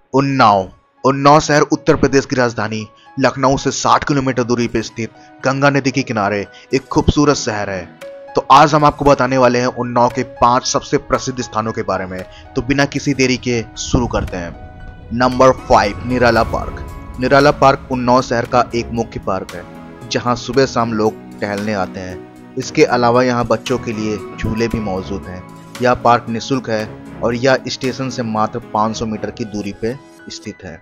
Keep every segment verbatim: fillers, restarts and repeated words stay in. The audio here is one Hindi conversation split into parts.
उन्नाव उन्नाव शहर उत्तर प्रदेश की राजधानी लखनऊ से साठ किलोमीटर दूरी पर स्थित गंगा नदी के किनारे एक खूबसूरत शहर है। तो आज हम आपको बताने वाले हैं उन्नाव के पांच सबसे प्रसिद्ध स्थानों के बारे में। तो बिना किसी देरी के शुरू करते हैं। Number five, Nirala park. Nirala park Unnao शहर का एक मुख्य पार्क है जहां सुबह शाम लोग टहलने आते हैं। इसके अलावा यहां बच्चों के लिए झूले भी मौजूद हैं। यह पार्क निःशुल्क है और यह स्टेशन से मात्र पाँच सौ मीटर की दूरी पे स्थित है।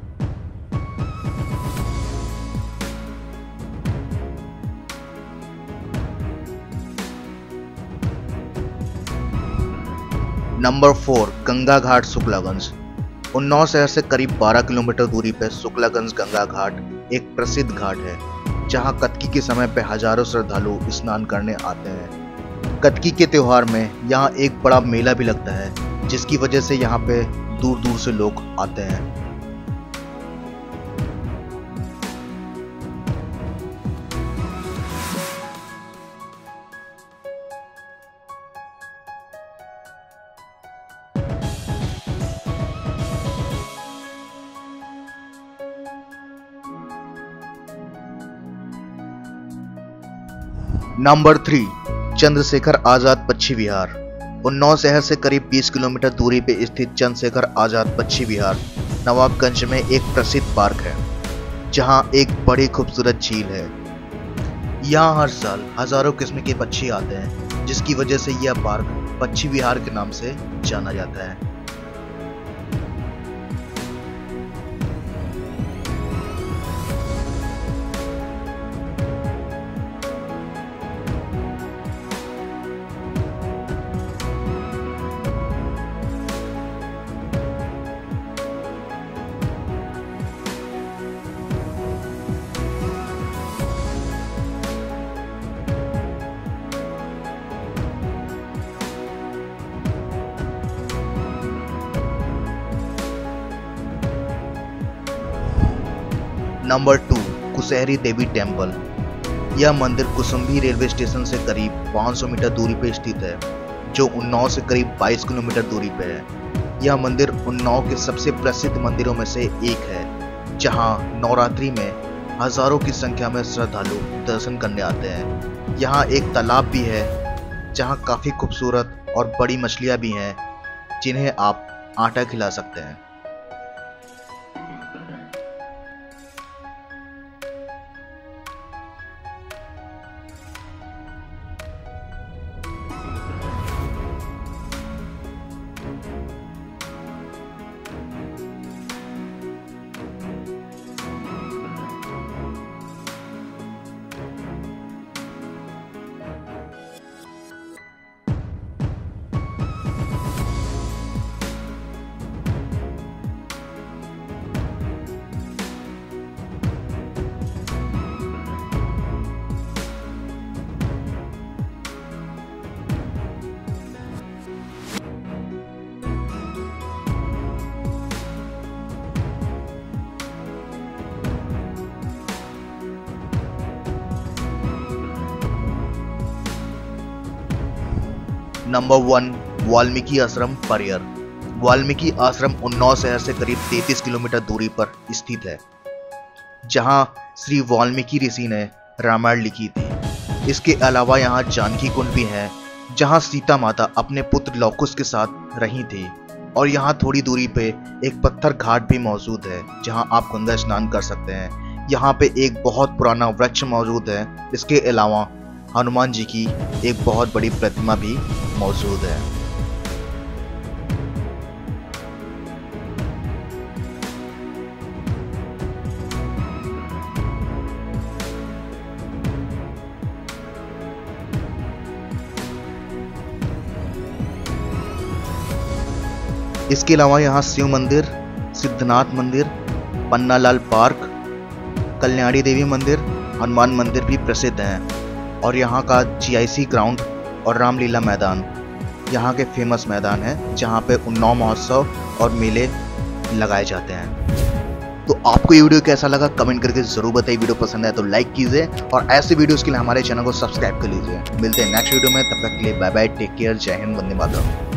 Number four, Ganga ghat Shuklaganj. उन्नाव शहर से करीब बारह किलोमीटर दूरी पर शुक्लागंज गंगा घाट एक प्रसिद्ध घाट है जहां कत्की के समय पे हजारों श्रद्धालु स्नान करने आते हैं। कत्की के त्योहार में यहां एक बड़ा मेला भी लगता है जिसकी वजह से यहां पे दूर दूर से लोग आते हैं। नंबर थ्री, चंद्रशेखर आजाद पक्षी विहार। उन्नाव शहर से करीब बीस किलोमीटर दूरी पे स्थित चंद्रशेखर आजाद पक्षी विहार नवाबगंज में एक प्रसिद्ध पार्क है जहां एक बड़ी खूबसूरत झील है। यहां हर साल हजारों किस्म के पक्षी आते हैं जिसकी वजह से यह पार्क पक्षी विहार के नाम से जाना जाता है। Number two, Kushahri Devi temple. यह मंदिर कुसुम्भी रेलवे स्टेशन से करीब पाँच सौ मीटर दूरी पर स्थित है जो उन्नाव से करीब बाईस किलोमीटर दूरी पर है। यह मंदिर उन्नाव के सबसे प्रसिद्ध मंदिरों में से एक है जहां नवरात्रि में हजारों की संख्या में श्रद्धालु दर्शन करने आते हैं। यहाँ एक तालाब भी है जहां काफी खूबसूरत और बड़ी मछलियां भी हैं जिन्हें आप आटा खिला सकते हैं। नंबर वन, वाल्मीकि आश्रम परियर। वाल्मीकि आश्रम उन्नाव शहर से करीब तैंतीस किलोमीटर दूरी पर स्थित है जहां श्री वाल्मीकि ऋषि ने रामायण लिखी थी। इसके अलावा यहां जानकी कुंड भी है जहां सीता माता अपने पुत्र लवकुश के साथ रही थी। और यहां थोड़ी दूरी पे एक पत्थर घाट भी मौजूद है जहां आप गंगा स्नान कर सकते हैं। यहाँ पे एक बहुत पुराना वृक्ष मौजूद है। इसके अलावा हनुमान जी की एक बहुत बड़ी प्रतिमा भी मौजूद है। इसके अलावा यहाँ शिव मंदिर, सिद्धनाथ मंदिर, पन्नालाल पार्क, कल्याणी देवी मंदिर, हनुमान मंदिर भी प्रसिद्ध हैं। और यहाँ का जी आई सी ग्राउंड और रामलीला मैदान यहाँ के फेमस मैदान है जहाँ पे उन्नाव महोत्सव और मेले लगाए जाते हैं। तो आपको ये वीडियो कैसा लगा कमेंट करके जरूर बताइए। वीडियो पसंद है तो लाइक कीजिए और ऐसे वीडियोस के लिए हमारे चैनल को सब्सक्राइब कर लीजिए। मिलते हैं नेक्स्ट वीडियो में, तब तक के लिए बाय बाय, टेक केयर, जय हिंद, वंदे मातरम।